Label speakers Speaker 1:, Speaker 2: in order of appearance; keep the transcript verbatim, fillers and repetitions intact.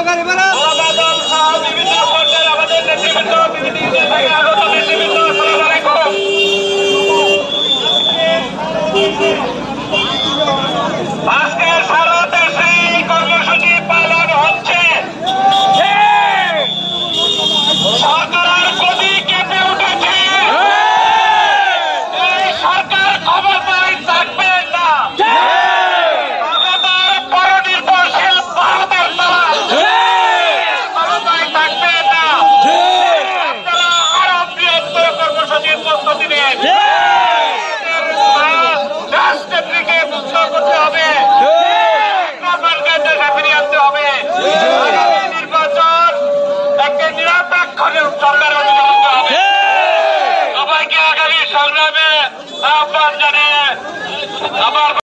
Speaker 1: বিভিন্ন পর্যায়ে আমাদের নেতৃবৃন্দ বিভিন্ন ইউনিয়ন থেকে আগত নেতৃবৃন্দ আসসালামু আলাইকুম। আজকে সারা দেশে এই কর্মসূচি পালন হচ্ছে। সরকারের গদি কেঁপে উঠেছে। এই সরকার ক্ষমতায় থাকবে না। ক্ষমতার পরনির্ভরশীল ভারতের দল ক্ষমতায় থাকবে না। আপনারা আরো বৃহত্তর কর্মসূচির প্রস্তুতি নেন। রাষ্ট্রপতিকে মুক্ত করতে হবে, দেশে ফিরিয়ে আনতে হবে। আগামী নির্বাচন একটি নিরপেক্ষ সরকার অধীনে হতে হবে। সবাইকে আগামী সংগ্রামে আহ্বান জানিয়ে আমার